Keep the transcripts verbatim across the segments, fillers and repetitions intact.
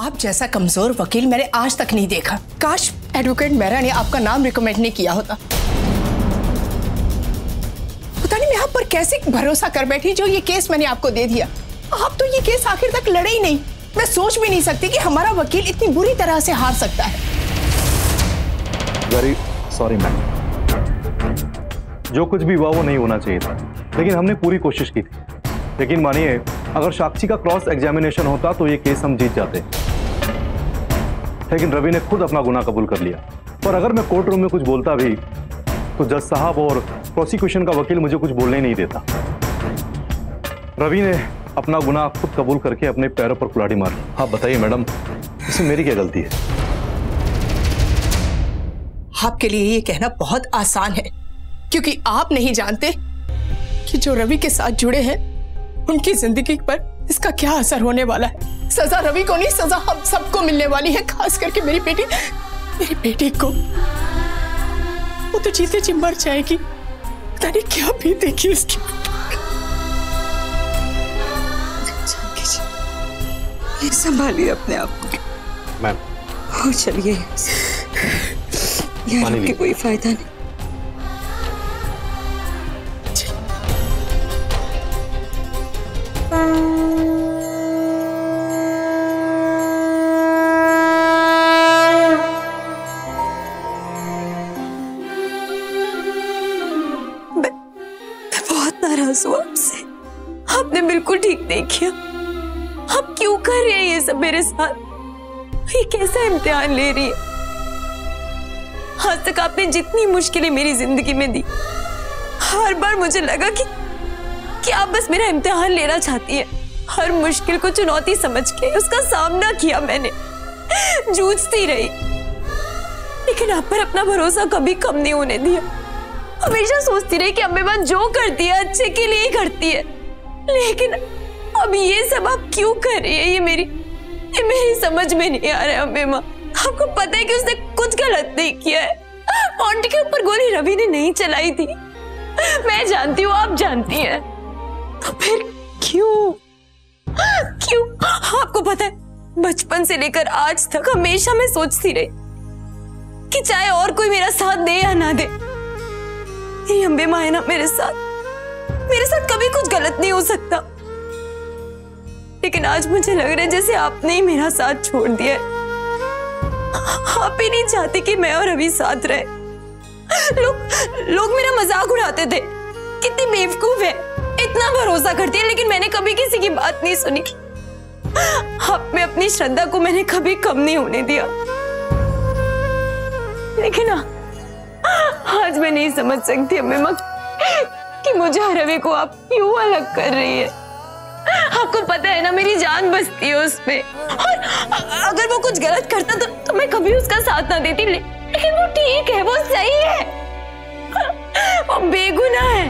आप जैसा कमजोर वकील मैंने आज तक नहीं देखा। काश एडवोकेट मेहरा ने आपका नाम रिकमेंड नहीं किया होता। पता नहीं मैं आप पर कैसे भरोसा कर बैठी जो ये केस मैंने आपको दे दिया। आप तो ये केस आखिर तक लड़े ही नहीं। मैं सोच भी नहीं सकती कि हमारा वकील इतनी बुरी तरह से हार सकता है। वेरी सॉरी मैम, जो कुछ भी हुआ वो नहीं होना चाहिए था, लेकिन हमने पूरी कोशिश की थी। लेकिन मानिए, अगर साक्षी का क्रॉस एग्जामिनेशन होता तो ये केस हम जीत जाते, लेकिन रवि ने खुद अपना गुनाह कबूल कर लिया। और अगर मैं कोर्ट रूम में कुछ बोलता भी तो जज साहब और प्रोसिक्यूशन का वकील मुझे कुछ बोलने ही नहीं देता। रवि ने अपना गुनाह खुद कबूल करके अपने पैरों पर कुल्हाड़ी मार। आप बताइए मैडम, इसमें मेरी क्या गलती है? आपके लिए ये कहना बहुत आसान है, क्योंकि आप नहीं जानते कि जो रवि के साथ जुड़े हैं उनकी जिंदगी पर इसका क्या असर होने वाला है। सजा रवि को नहीं, सजा हम सबको मिलने वाली है, खास करके मेरी बेटी मेरी बेटी को। वो तो जीते जी मर जाएगी। पता नहीं क्या बीतेगी उसकी। ये संभालिए अपने आप को मैम। हो चलिए, यहाँ रुक के कोई फायदा नहीं। आपसे आपने बिल्कुल ठीक नहीं किया। आप क्यों कर रहे हैं ये सब मेरे साथ? ये कैसा इम्तिहान ले रही है? आज तक आपने जितनी मुश्किलें मेरी जिंदगी में दी, हर बार मुझे लगा कि कि आप बस मेरा इम्तिहान लेना चाहती है। हर मुश्किल को चुनौती समझ के उसका सामना किया मैंने, जूझती रही, लेकिन आप पर अपना भरोसा कभी कम नहीं होने दिया। हमेशा सोचती रही कि अम्मे माँ जो करती है अच्छे के लिए ही करती है, लेकिन अब ये सब आप क्यों कर रही है? ये मेरी ये मेरी समझ में नहीं आ रहा है अम्मे माँ। आपको पता है कि उसने कुछ गलत नहीं किया है। आंटी के ऊपर गोली रवि ने नहीं चलाई थी, मैं जानती हूँ, आप जानती हैं, तो फिर क्यों क्यों? आपको पता है, बचपन से लेकर आज तक हमेशा मैं सोचती रही कि चाहे और कोई मेरा साथ दे या ना दे, ये अम्बे माँ है ना मेरे साथ, मेरे साथ कभी कुछ गलत नहीं हो सकता। लेकिन आज मुझे लग रहा है जैसे आपने ही मेरा साथ छोड़ दिया है। आप ही नहीं चाहते कि मैं और रवि साथ रहे। लोग लोग मेरा मजाक उड़ाते थे, कितनी बेवकूफ है, इतना भरोसा करती है, लेकिन मैंने कभी किसी की बात नहीं सुनी। आप में अपनी श्रद्धा को मैंने कभी कम नहीं होने दिया, लेकिन आज मैं नहीं समझ सकती अम्मे माँ कि मुझे रवि को आप क्यों अलग कर रही है। आपको पता है ना, मेरी जान बसती है उस पे, और अगर वो कुछ गलत करता तो, तो मैं कभी उसका साथ ना देती, ले, लेकिन वो ठीक है, वो सही है, वो बेगुनाह है।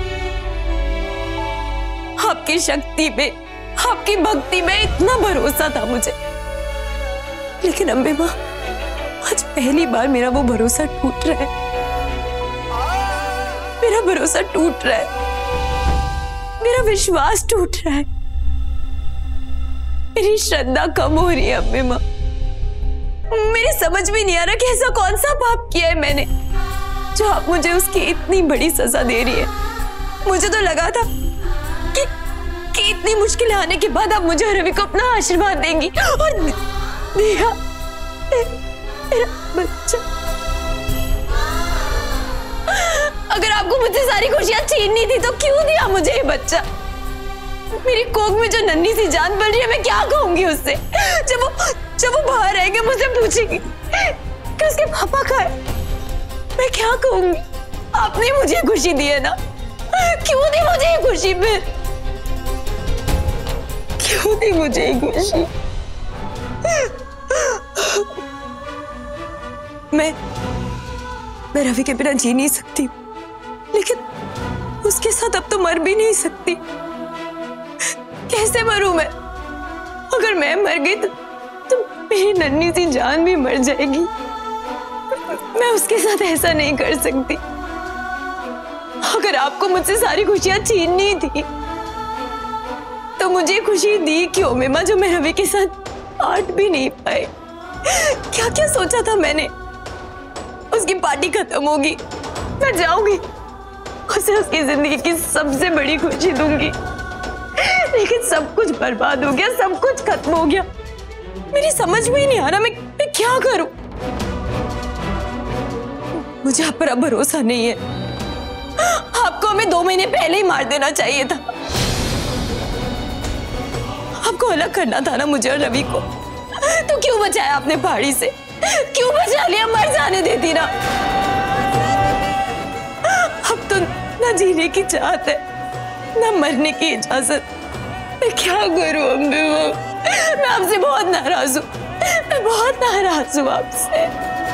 आपकी शक्ति पे, आपकी भक्ति में इतना भरोसा था मुझे, लेकिन अम्मे माँ आज पहली बार मेरा वो भरोसा टूट रहा है। मेरा भरोसा टूट रहा है, मेरा विश्वास टूट रहा है, मेरी श्रद्धा कम हो रही है अम्मे माँ। मेरी समझ में नहीं आ रहा कि ऐसा कौन सा पाप किया है मैंने जो आप मुझे उसकी इतनी बड़ी सजा दे रही है। मुझे तो लगा था कि, कि इतनी मुश्किल आने के बाद आप मुझे रवि को अपना आशीर्वाद देंगी, और दिया मेरा बच्चा। अगर आपको मुझसे सारी खुशियां छीननी थी तो क्यों दिया मुझे ये बच्चा? मेरी कोख में जो नन्ही सी जान पल रही है, मैं क्या कहूंगी उससे? जब वो जब वो बाहर आएंगे मुझसे पूछेगी कि उसके पापा कहाँ है, मैं क्या कहूंगी? आपने मुझे खुशी दी है ना, क्यों दी मुझे ये खुशी? फिर क्यों दी मुझे ये खुशी? मैं मैं रवि के बिना जी नहीं सकती, लेकिन उसके साथ अब तो मर भी नहीं सकती। कैसे मरूं मैं? अगर मैं मर गई तो, तो मेरी नन्ही सी जान भी मर जाएगी। मैं उसके साथ ऐसा नहीं कर सकती। अगर आपको मुझसे सारी खुशियां छीननी थी तो मुझे खुशी दी क्यों मेमा, जो मैं रवि के साथ काट भी नहीं पाए। क्या क्या सोचा था मैंने, उसकी पार्टी खत्म होगी, मैं जाऊंगी, उसे उसकी जिंदगी की सबसे बड़ी खुशी दूंगी, लेकिन सब कुछ बर्बाद हो गया, सब कुछ खत्म हो गया। मेरी समझ में ही नहीं आ रहा मैं, मैं क्या करूं। मुझे आप पर अब भरोसा नहीं है। आपको हमें दो महीने पहले ही मार देना चाहिए था। आपको अलग करना था ना मुझे और रवि को, तो क्यों बचाया आपने पहाड़ी से, क्यों बचा लिया, मर जाने देती ना। अब तो ना जीने की चाहत है ना मरने की इजाजत। मैं क्या करूं अम्बे, मैं आपसे बहुत नाराज हूं, मैं बहुत नाराज हूं आपसे।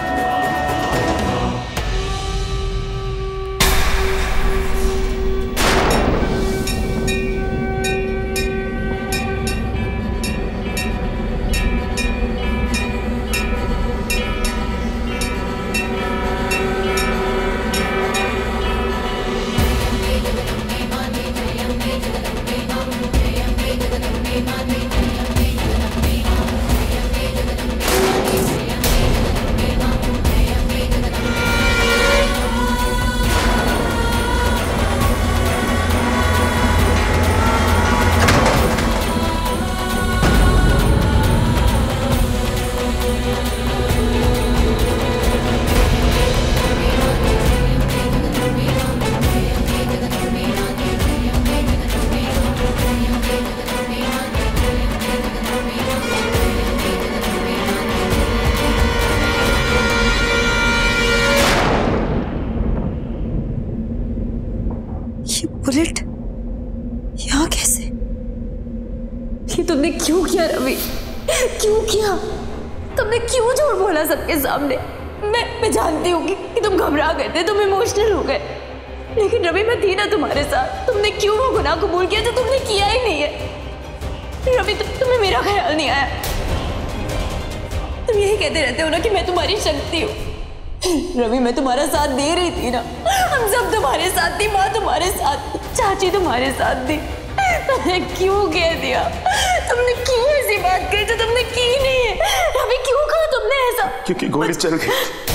बुलेट यहाँ कैसे? ये तुमने क्यों किया रवि, क्यों किया? तुमने क्यों झूठ बोला सबके सामने? मैं मैं जानती हूँ कि, कि तुम घबरा गए थे, तुम इमोशनल हो गए, लेकिन रवि मैं थी ना तुम्हारे साथ। तुमने क्यों वो गुनाह कबूल किया जो तुमने किया ही नहीं है? रवि तु, तुम्हें मेरा ख्याल नहीं आया। तुम यही कहते रहते हो ना कि मैं तुम्हारी शक्ति हूँ। रवि मैं तुम्हारा साथ दे रही थी ना, हम सब तुम्हारे साथ थी, माँ तुम्हारे साथ थी, चाची तुम्हारे साथ थी। तुमने क्यों कह दिया? तुमने क्यों ऐसी बात कही जो तुमने की नहीं है? रवि क्यों कहा तुमने ऐसा? क्योंकि गोली चल गई।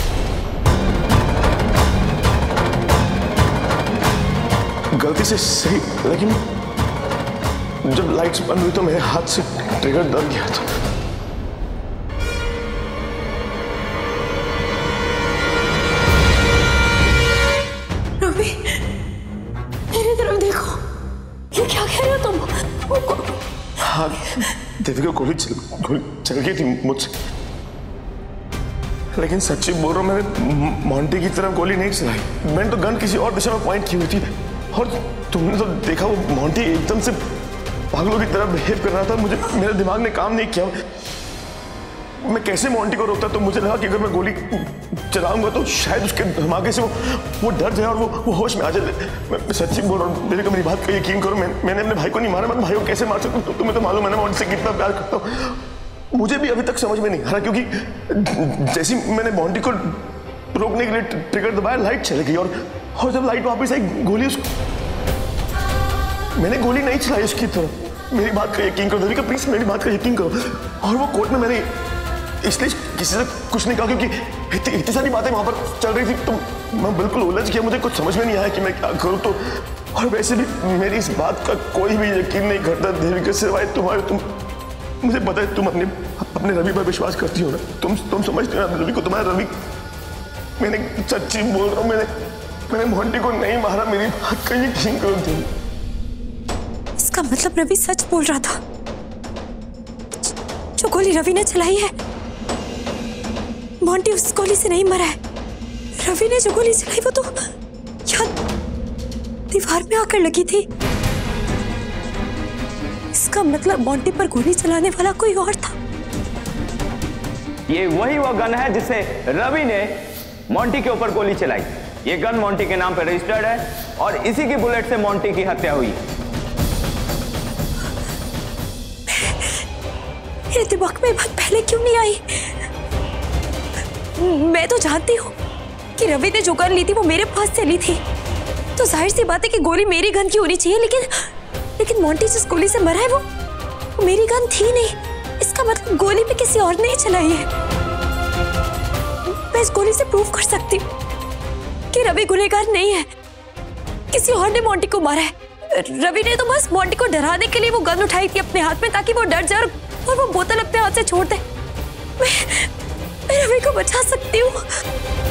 गलती से सही, लेकिन जब लाइट्स बंद हुई तो मेरे हाथ से ट्रिगर दब गया था। मेरी तरफ देखो, ये क्या कह रहे हो तुम? हाँ देविका, गोली चल गोली चल गई थी मुझसे, लेकिन सच्ची बोल रहा हूँ, मैंने मोंटी की तरफ गोली नहीं चलाई। मैंने तो गन किसी और दिशा में पॉइंट की हुई थी, और तुमने तो देखा वो मोंटी एकदम से पागलों की तरह बिहेव कर रहा था। मुझे मेरे दिमाग ने काम नहीं किया, मैं कैसे मोंटी को रोकता। तो मुझे लगा कि अगर मैं गोली चलाऊंगा तो शायद उसके धमाके से वो वो डर जाए और वो वो होश में आ जाए। मैं सच्ची बोल रहा हूँ, मेरे को मेरी बात का यकीन करो, मैं, मैंने अपने भाई को नहीं मारा। मैं भाई को कैसे मार सकता हूँ? तुम्हें तो मालूम है ना मोंटी से कितना प्यार करता हूँ। मुझे भी अभी तक समझ में नहीं आ रहा, क्योंकि जैसे मैंने मोंटी को रोकने के लिए ट्रिगर दबाया, लाइट चली गई, और और जब लाइट वापस आई, गोली उस मैंने गोली नहीं चलाई उसकी तरफ। मेरी बात का यकीन करो देविका, प्लीज मेरी बात का यकीन करो। और वो कोर्ट में मैंने इसलिए किसी से कुछ नहीं कहा क्योंकि इतनी इतनी सारी बातें वहां पर चल रही थी, तो मैं बिल्कुल उलझ गया। मुझे कुछ समझ में नहीं आया कि मैं क्या करूं। तो और वैसे भी मेरी इस बात का कोई भी यकीन नहीं करता देविका, सिवाय तुम्हारे। तुम मुझे पता है तुम अपने अपने रवि पर विश्वास करती हो ना, तुम तुम समझते हो ना रवि को, तुम्हारा रवि। मैंने सच्ची बोल रहा हूँ, मैंने मैंने मोंटी को नहीं मारा, मेरी बात का यकीन करो तुम। इसका मतलब रवि सच बोल रहा था, जो गोली रवि ने चलाई है मोंटी उस गोली से नहीं मरा है। रवि ने जो गोली चलाई वो तो यहाँ दीवार में आकर लगी थी। इसका मतलब मोंटी पर गोली चलाने वाला कोई और था। ये वही वो गन है जिससे रवि ने मोंटी के ऊपर गोली चलाई। ये गन मोंटी के नाम पर रजिस्टर्ड है और इसी की बुलेट से मोंटी की हत्या हुई है। मेरे दिमाग में बात पहले क्यों नहीं आई? मैं तो जानती हूँ कि रवि ने जो गन ली थी वो मेरे पास से ली थी, तो जाहिर सी बात है कि गोली मेरी गन की होनी चाहिए। लेकिन लेकिन मोंटी जिस गोली से मरा है वो, वो मेरी गन थी नहीं। इसका मतलब गोली भी किसी और ने ही चलाई है। मैं इस गोली से प्रूव कर सकती हूँ कि रवि गुनहगार नहीं है, किसी और ने मोंटी को मारा है। रवि ने तो बस मोंटी को डराने के लिए वो गन उठाई थी अपने हाथ में, ताकि वो डर जाए और, और वो बोतल अपने हाथ से छोड़ दे। मैं, मैं रवि को बचा सकती हूँ।